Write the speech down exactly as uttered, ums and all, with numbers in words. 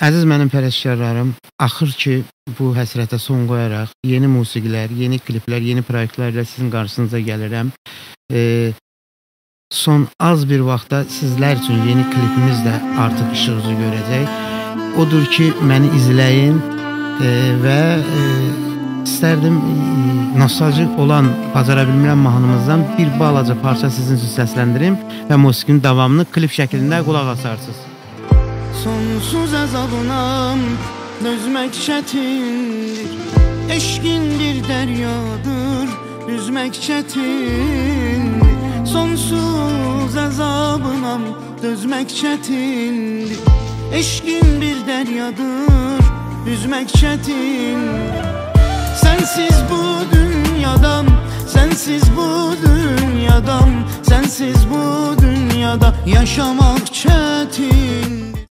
Əziz mənim pərəstişkarlarım, axır ki, bu həsrətə son qoyaraq yeni musiqilər, yeni kliplər, yeni proyektlər ilə sizin qarşınıza gəlirəm. E, son az bir vaxtda sizlər üçün yeni klipimiz də artıq işıq üzü görəcək. Odur ki, məni izləyin e, və e, istərdim e, nostaljik olan Bacara Bilmirəm mahnımızdan bir balaca parça sizin üçün səsləndirim və musiqinin davamını klip şəklində qulaq asarsınız. Sonsuz əzabınam dözmək çətindir, eşqin bir dəryadır, üzmək çətindir. Sonsuz əzabınam dözmək çətindir, eşqin bir dəryadır, üzmək çətindir. Sənsiz bu dünyadam, sənsiz bu dünyadam, sənsiz bu dünyada yaşamaq çətindir.